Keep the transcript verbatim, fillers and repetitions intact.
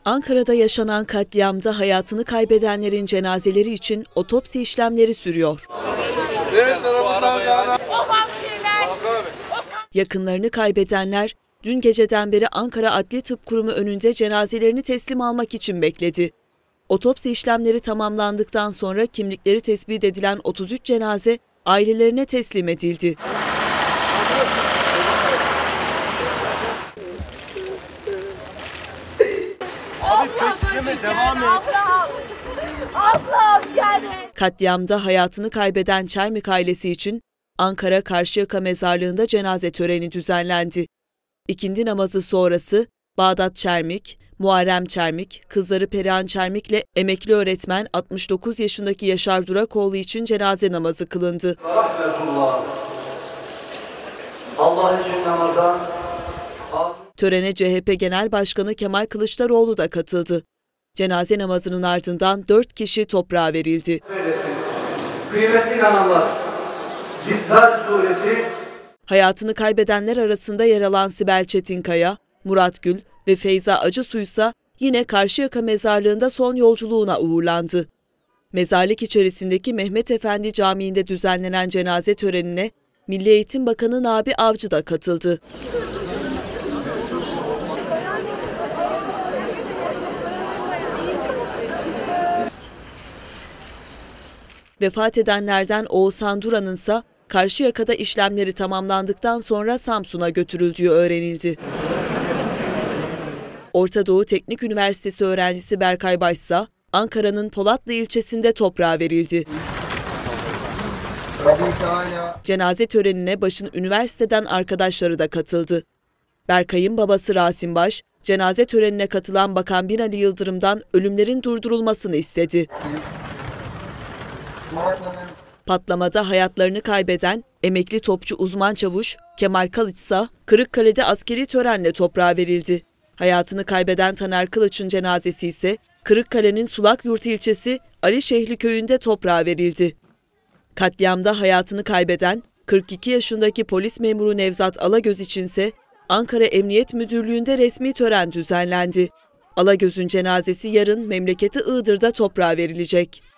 Ankara'da yaşanan katliamda hayatını kaybedenlerin cenazeleri için otopsi işlemleri sürüyor. Yakınlarını kaybedenler dün geceden beri Ankara Adli Tıp Kurumu önünde cenazelerini teslim almak için bekledi. Otopsi işlemleri tamamlandıktan sonra kimlikleri tespit edilen otuz üç cenaze ailelerine teslim edildi. Abi tekleme devam et. Ablam, ablam yani. Katliamda hayatını kaybeden Çermik ailesi için Ankara Karşıyaka Mezarlığı'nda cenaze töreni düzenlendi. İkindi namazı sonrası Bağdat Çermik, Muharrem Çermik, kızları Perihan Çermik'le emekli öğretmen altmış dokuz yaşındaki Yaşar Durakoğlu için cenaze namazı kılındı. Rahmetullah. Allah için namaza. Törene C H P Genel Başkanı Kemal Kılıçdaroğlu da katıldı. Cenaze namazının ardından dört kişi toprağa verildi. Kıymetli inananlar, Zilzal suresi. Hayatını kaybedenler arasında yer alan Sibel Çetinkaya, Murat Gül ve Feyza Acısu ise yine Karşıyaka Mezarlığı'nda son yolculuğuna uğurlandı. Mezarlık içerisindeki Mehmet Efendi Camii'nde düzenlenen cenaze törenine Milli Eğitim Bakanı Nabi Avcı da katıldı. Vefat edenlerden Oğuzhan Duran'ın ise Karşıyaka'da işlemleri tamamlandıktan sonra Samsun'a götürüldüğü öğrenildi. Orta Doğu Teknik Üniversitesi öğrencisi Berkay Baş ise Ankara'nın Polatlı ilçesinde toprağa verildi. Cenaze törenine Baş'ın üniversiteden arkadaşları da katıldı. Berkay'ın babası Rasim Baş, cenaze törenine katılan Bakan Binali Yıldırım'dan ölümlerin durdurulmasını istedi. Patlamada hayatlarını kaybeden emekli topçu uzman çavuş Kemal Kılıç ise Kırıkkale'de askeri törenle toprağa verildi. Hayatını kaybeden Taner Kılıç'ın cenazesi ise Kırıkkale'nin Sulakyurt ilçesi Alişehli köyünde toprağa verildi. Katliamda hayatını kaybeden kırk iki yaşındaki polis memuru Nevzat Alagöz içinse Ankara Emniyet Müdürlüğü'nde resmi tören düzenlendi. Alagöz'ün cenazesi yarın memleketi Iğdır'da toprağa verilecek.